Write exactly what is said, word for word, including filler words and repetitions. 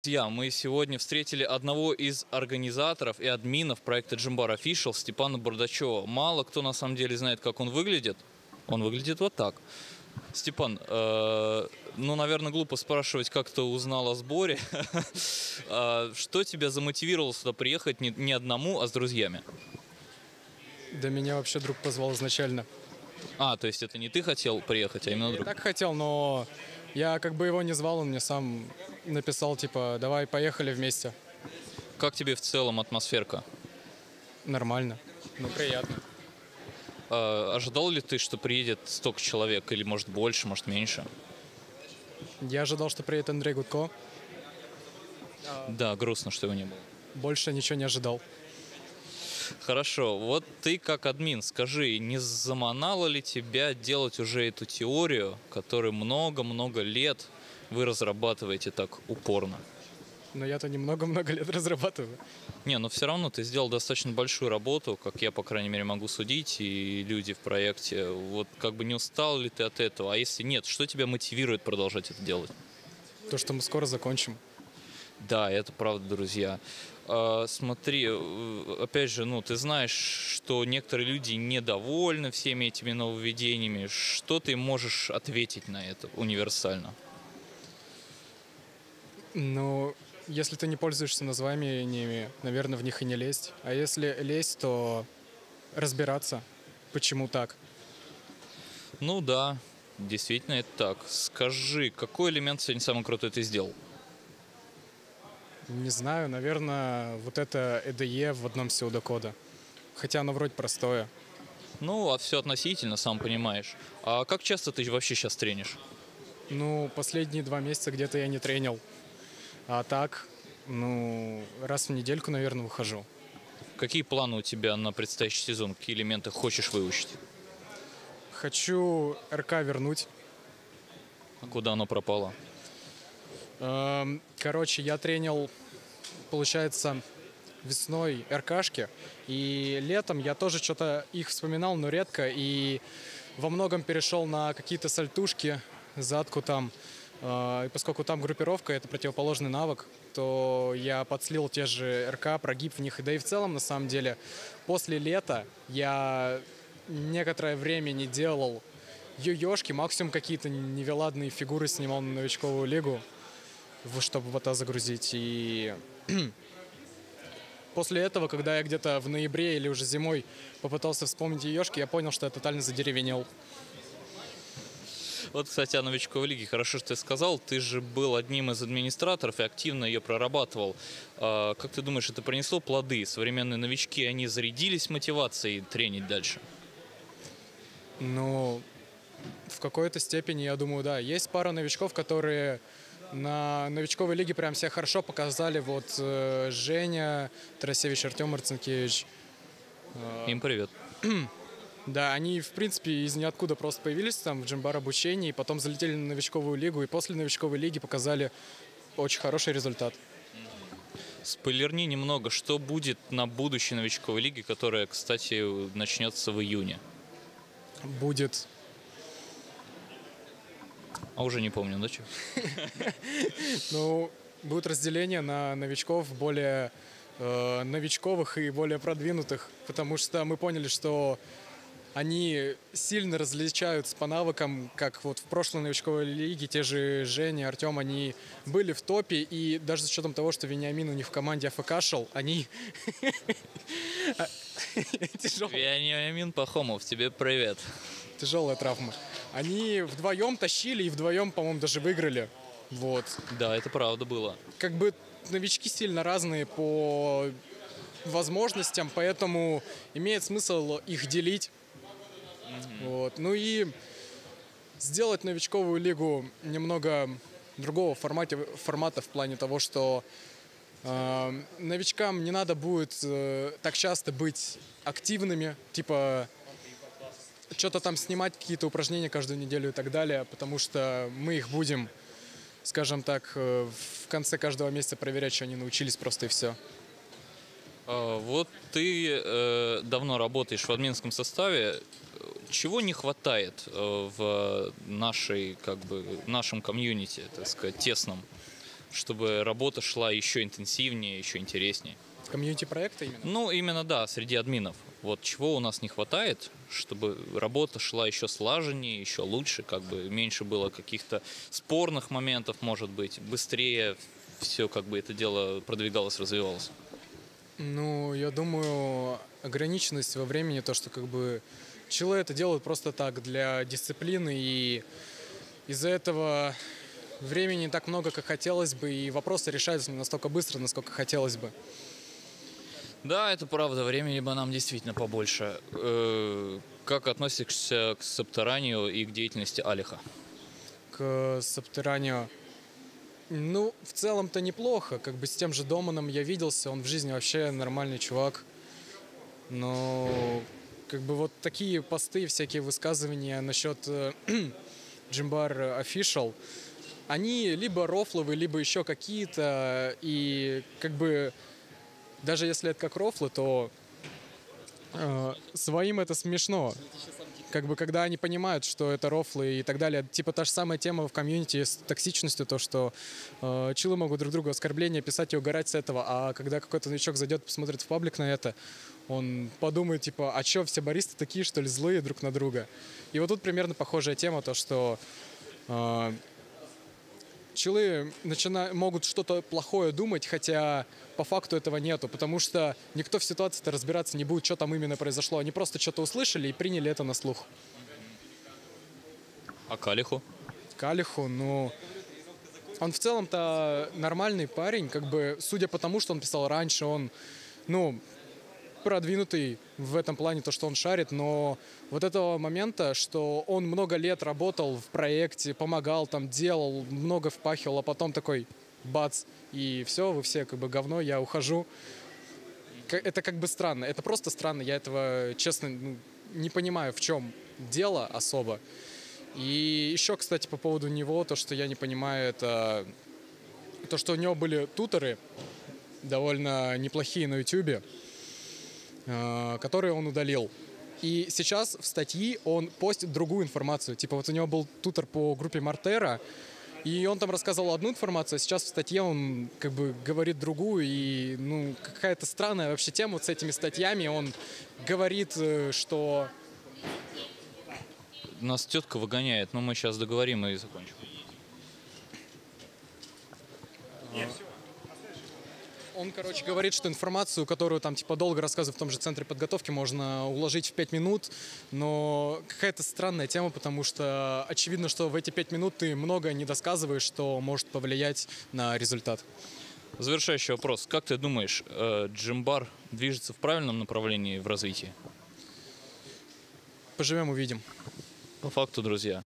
Друзья, мы сегодня встретили одного из организаторов и админов проекта Gymbar Official, Степана Бардачева. Мало кто на самом деле знает, как он выглядит. Он выглядит вот так. Степан, э, ну, наверное, глупо спрашивать, как ты узнал о сборе. Что тебя замотивировало сюда приехать не, не одному, а с друзьями? Да меня вообще друг позвал изначально. А, то есть это не ты хотел приехать, а именно Я друг? так хотел, но я как бы его не звал, он мне сам написал, типа, давай поехали вместе. Как тебе в целом атмосферка? Нормально. Ну, приятно. Э, ожидал ли ты, что приедет столько человек, или может больше, может меньше? Я ожидал, что приедет Андрей Гудко. Да, грустно, что его не было. Больше ничего не ожидал. Хорошо, вот ты как админ, скажи, не заманало ли тебя делать уже эту теорию, которую много-много лет вы разрабатываете так упорно? Но я-то немного-много лет разрабатываю. Не, но все равно ты сделал достаточно большую работу, как я, по крайней мере, могу судить, и люди в проекте. Вот как бы не устал ли ты от этого? А если нет, что тебя мотивирует продолжать это делать? То, что мы скоро закончим. Да, это правда, друзья. А, смотри, опять же, ну, ты знаешь, что некоторые люди недовольны всеми этими нововведениями. Что ты можешь ответить на это универсально? Ну, если ты не пользуешься названиями, наверное, в них и не лезть. А если лезть, то разбираться, почему так. Ну да, действительно это так. Скажи, какой элемент сегодня самый крутой ты сделал? Не знаю, наверное, вот это и ди и в одном псевдокода. Хотя оно вроде простое. Ну, а все относительно, сам понимаешь. А как часто ты вообще сейчас тренишь? Ну, последние два месяца где-то я не тренил. А так, ну, раз в недельку, наверное, выхожу. Какие планы у тебя на предстоящий сезон? Какие элементы хочешь выучить? Хочу эр ка вернуть. А куда оно пропало? Эм, Короче, я тренил, получается, весной эр ка-шки. И летом я тоже что-то их вспоминал, но редко. И во многом перешел на какие-то сальтушки, задку там. Э, И поскольку там группировка — это противоположный навык, то я подслил те же эр ка, прогиб в них. Да и в целом, на самом деле, после лета я некоторое время не делал йо-йошки, максимум какие-то невеладные фигуры снимал на новичковую лигу, в- чтобы бота загрузить. И после этого, когда я где-то в ноябре или уже зимой попытался вспомнить йошки, я понял, что я тотально задеревенел. Вот, кстати, о новичковой лиге. Хорошо, что ты сказал. Ты же был одним из администраторов и активно ее прорабатывал. А, как ты думаешь, это принесло плоды? Современные новички, они зарядились мотивацией тренить дальше? Ну, в какой-то степени, я думаю, да. Есть пара новичков, которые на новичковой лиге прям себя хорошо показали. Вот э, Женя Тарасевич, Артем Марцинкевич. Им привет. Да, они, в принципе, из ниоткуда просто появились там в Gymbar обучении, потом залетели на новичковую лигу, и после новичковой лиги показали очень хороший результат. Спойлерни немного, что будет на будущей новичковой лиге, которая, кстати, начнется в июне. Будет. А уже не помню, да, что? Ну, будет разделение на новичков более э, новичковых и более продвинутых, потому что мы поняли, что они сильно различаются по навыкам, как вот в прошлой новичковой лиге те же Женя, Артем, они были в топе, и даже с учетом того, что Вениамин у них в команде а эф ка-шел, они... Вениамин Пахомов, тебе привет. Тяжелая травма. Они вдвоем тащили и вдвоем, по-моему, даже выиграли. Вот. Да, это правда было. Как бы новички сильно разные по возможностям, поэтому имеет смысл их делить. Mm-hmm. Вот. Ну и сделать новичковую лигу немного другого формата, формата в плане того, что э, новичкам не надо будет э, так часто быть активными, типа что-то там снимать, какие-то упражнения каждую неделю и так далее, потому что мы их будем, скажем так, э, в конце каждого месяца проверять, что они научились, просто и все. А, вот ты э, давно работаешь в админском составе. Чего не хватает э, в нашей, как бы, нашем комьюнити, так сказать, тесном? чтобы работа шла еще интенсивнее, еще интереснее. Комьюнити-проекты именно? Ну, именно да, среди админов. Вот чего у нас не хватает, чтобы работа шла еще слаженнее, еще лучше, как бы меньше было каких-то спорных моментов, может быть, быстрее все как бы это дело продвигалось, развивалось. Ну, я думаю, ограниченность во времени, то, что как бы челы это делают просто так, для дисциплины, и из-за этого времени не так много, как хотелось бы, и вопросы решаются не настолько быстро, насколько хотелось бы. Да, это правда, времени бы нам действительно побольше. Э, Как относишься к Сабтеранию и к деятельности Алиха? К Сабтеранию, ну, в целом-то неплохо, как бы с тем же Доманом я виделся, он в жизни вообще нормальный чувак, но как бы вот такие посты, всякие высказывания насчет Jimbar Official, они либо рофловые, либо еще какие-то, и как бы даже если это как рофлы, то э, своим это смешно. Как бы когда они понимают, что это рофлы и так далее. Типа та же самая тема в комьюнити с токсичностью, то, что э, чилы могут друг другу оскорбления писать и угорать с этого, а когда какой-то новичок зайдет, посмотрит в паблик на это, он подумает, типа, а чё, все баристы такие, что ли, злые друг на друга? И вот тут примерно похожая тема, то, что э, чилы начина... могут что-то плохое думать, хотя по факту этого нету, потому что никто в ситуации-то разбираться не будет, что там именно произошло. Они просто что-то услышали и приняли это на слух. А к Алиху? К Алиху, ну... Он в целом-то нормальный парень, как бы, судя по тому, что он писал раньше, он, ну, продвинутый в этом плане, то, что он шарит, но вот этого момента, что он много лет работал в проекте, помогал, там, делал, много впахивал, а потом такой бац, и все, вы все как бы говно, я ухожу. Это как бы странно, это просто странно, я этого, честно, ну, не понимаю, в чем дело особо. И еще, кстати, по поводу него, то, что я не понимаю, это то, что у него были туторы довольно неплохие на ютубе, которые он удалил. И сейчас в статье он постит другую информацию. Типа вот у него был тутор по группе Мортера, и он там рассказывал одну информацию, а сейчас в статье он как бы говорит другую. И ну какая-то странная вообще тема вот с этими статьями. Он говорит, что... Нас тетка выгоняет, но мы сейчас договорим и закончим. Он, короче, говорит, что информацию, которую там типа долго рассказывают в том же центре подготовки, можно уложить в пять минут, но какая-то странная тема, потому что очевидно, что в эти пять минут ты многое не досказываешь, что может повлиять на результат. Завершающий вопрос. Как ты думаешь, Jimbar движется в правильном направлении в развитии? Поживем, увидим. По факту, друзья.